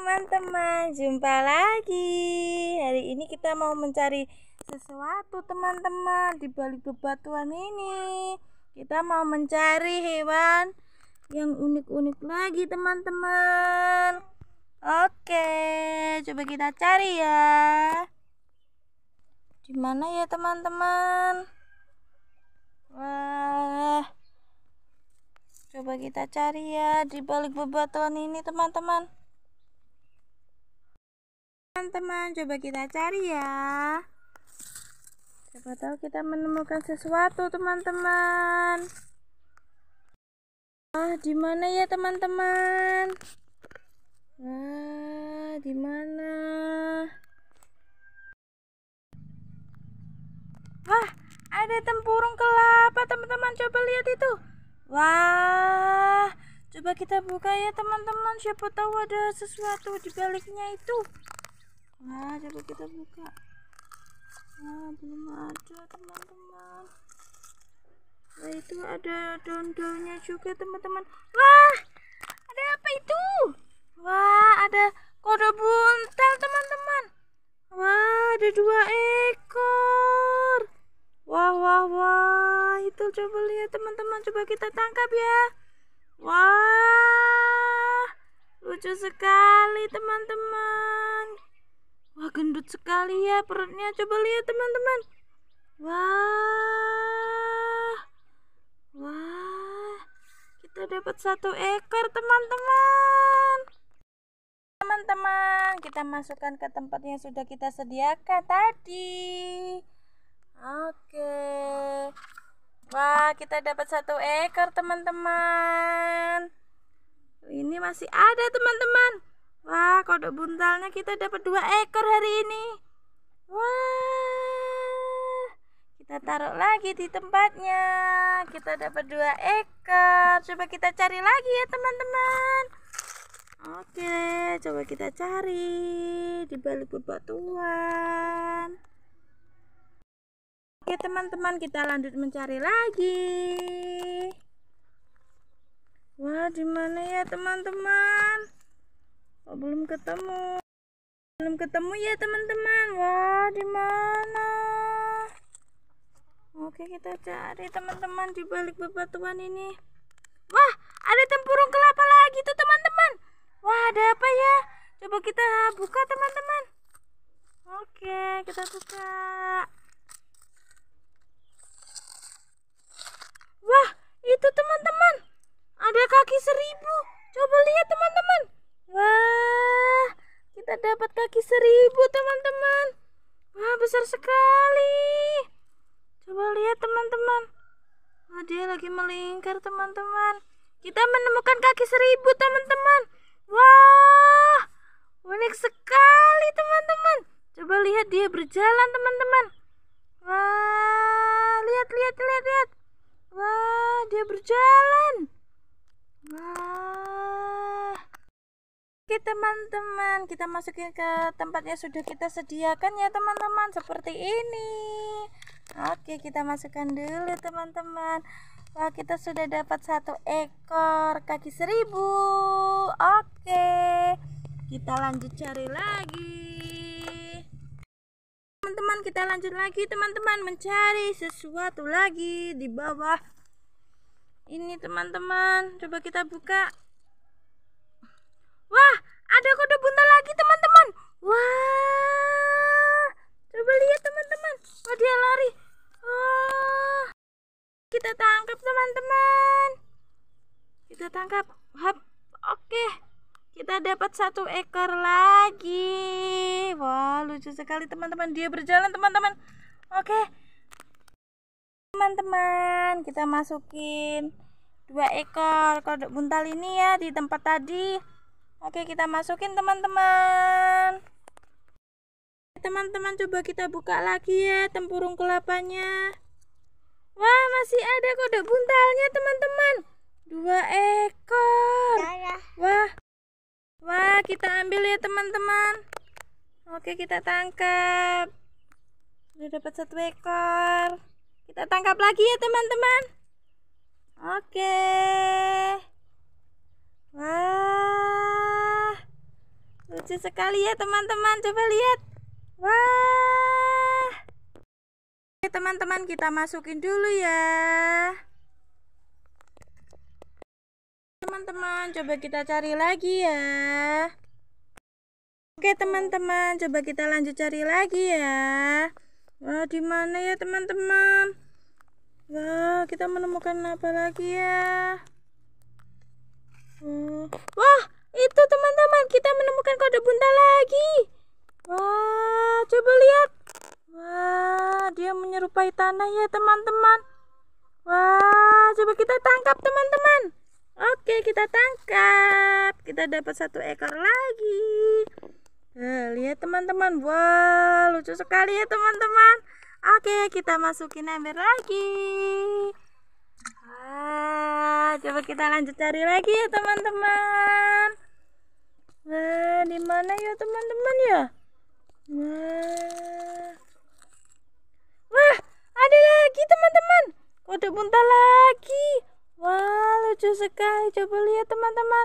teman-teman, jumpa lagi. Hari ini kita mau mencari sesuatu teman-teman. Di balik bebatuan ini kita mau mencari hewan yang unik-unik lagi teman-teman. Oke, coba kita cari ya. Di mana ya teman-teman? Wah, coba kita cari ya di balik bebatuan ini teman-teman. Teman-teman, coba kita cari ya. Siapa tahu kita menemukan sesuatu teman-teman. Di mana ya teman-teman? Di mana? Ada tempurung kelapa teman-teman, coba lihat itu. Coba kita buka ya teman-teman, siapa tahu ada sesuatu di baliknya itu. Coba kita buka. Belum ada teman-teman. Itu ada daun-daunnya juga teman-teman. Ada apa itu? Ada kodok buntal teman-teman. Ada 2 ekor. Itu coba lihat teman-teman, coba kita tangkap ya. Lucu sekali teman-teman. Gendut sekali ya perutnya, coba lihat teman-teman. Kita dapat 1 ekor teman-teman. Teman-teman, kita masukkan ke tempat yang sudah kita sediakan tadi. Oke. Kita dapat 1 ekor teman-teman. Ini masih ada teman-teman. Kodok buntalnya kita dapat 2 ekor hari ini. Kita taruh lagi di tempatnya. Kita dapat 2 ekor. Coba kita cari lagi ya teman-teman. Oke, coba kita cari di balik bebatuan. Oke teman-teman, kita lanjut mencari lagi. Di mana ya teman-teman? Belum ketemu. Belum ketemu ya teman-teman. Di mana? Oke, kita cari teman-teman di balik bebatuan ini. Ada tempurung kelapa lagi tuh teman-teman. Ada apa ya? Coba kita buka teman-teman. Oke, kita buka. Itu teman-teman, ada kaki 1000. Coba lihat teman-teman. Kita dapat kaki 1000 teman-teman. Besar sekali. Coba lihat teman-teman. Dia lagi melingkar teman-teman. Kita menemukan kaki 1000 teman-teman. Unik sekali teman-teman. Coba lihat dia berjalan teman-teman. Lihat. Dia berjalan. Oke teman-teman, kita masukin ke tempat yang sudah kita sediakan ya teman-teman, seperti ini. Oke, kita masukkan dulu teman-teman. Kita sudah dapat 1 ekor kaki 1000. Oke, kita lanjut cari lagi. Teman-teman, kita lanjut lagi teman-teman, mencari sesuatu lagi di bawah ini teman-teman. Coba kita buka. Ada kodok buntal lagi teman-teman. Coba lihat teman-teman. Dia lari. Kita tangkap teman-teman. Kita tangkap. Oke, kita dapat 1 ekor lagi. Lucu sekali teman-teman. Dia berjalan teman-teman. Oke teman-teman, kita masukin 2 ekor kodok buntal ini ya di tempat tadi. Oke, kita masukin teman-teman. Teman-teman, coba kita buka lagi ya tempurung kelapanya. Masih ada kodok buntalnya teman-teman. 2 ekor. Kita ambil ya teman-teman. Oke, kita tangkap. Sudah dapat 1 ekor. Kita tangkap lagi ya teman-teman. Oke. lucu sekali ya teman-teman. Coba lihat. Wah. Oke teman-teman, kita masukin dulu ya. Teman-teman, coba kita cari lagi ya. Oke teman-teman, coba kita lanjut cari lagi ya. Wah, di mana ya teman-teman? Wah, kita menemukan apa lagi ya? Wah, itu teman-teman, kita menemukan kode buntal lagi. Wah, coba lihat. Wah, dia menyerupai tanah ya teman-teman. Wah, coba kita tangkap teman-teman. Oke, kita tangkap. Kita dapat 1 ekor lagi. Lihat teman-teman. Wah, lucu sekali ya teman-teman. Oke, kita masukin ember lagi. Coba kita lanjut cari lagi ya teman-teman. Wah, di mana ya teman-teman ya? Wah, ada lagi teman-teman. Kode buntal lagi. Wah, lucu sekali. Coba lihat teman-teman.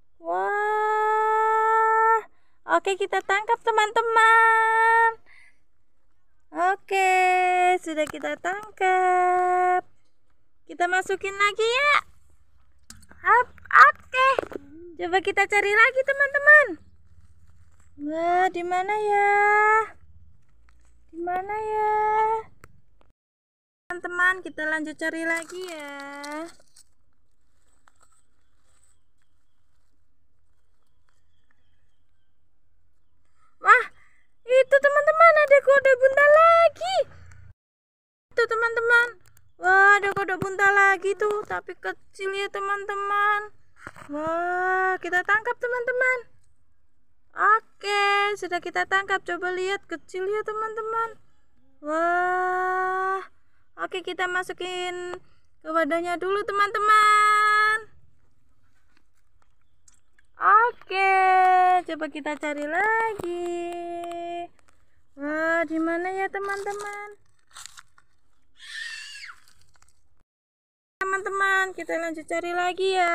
Wah. Oke, kita tangkap teman-teman. Oke, sudah kita tangkap. Kita masukin lagi ya. Oke. Coba kita cari lagi teman-teman. Wah, di mana ya? Di mana ya? Teman-teman, kita lanjut cari lagi ya. Wah, itu teman-teman, ada kode buntal lagi. Itu teman-teman. Wah, ada kode buntal lagi tuh, tapi kecil ya teman-teman. Wah, kita tangkap teman-teman. Oke, sudah kita tangkap. Coba lihat, kecil ya teman-teman. Wah. Oke, kita masukin ke wadahnya dulu teman-teman. Oke, coba kita cari lagi. Wah, di mana ya teman-teman? Teman-teman, kita lanjut cari lagi ya.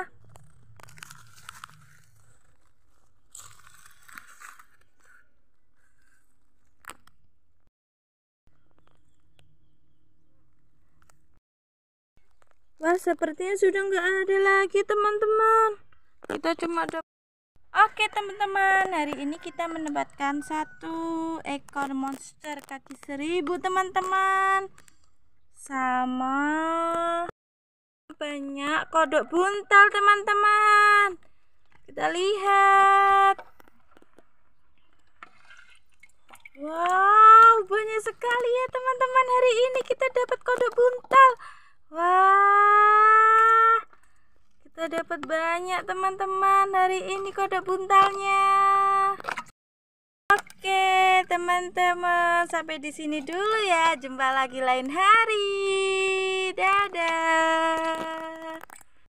Wah, sepertinya sudah nggak ada lagi teman-teman. Kita cuma dapat. Oke teman-teman, hari ini kita mendapatkan 1 ekor monster kaki 1000 teman-teman. Sama banyak kodok buntal teman-teman. Kita lihat. Wow, banyak sekali ya teman-teman. Hari ini kita dapat kodok buntal. Wah, kita dapat banyak teman-teman hari ini kode buntalnya. Oke teman-teman, sampai di sini dulu ya. Jumpa lagi lain hari. Dadah.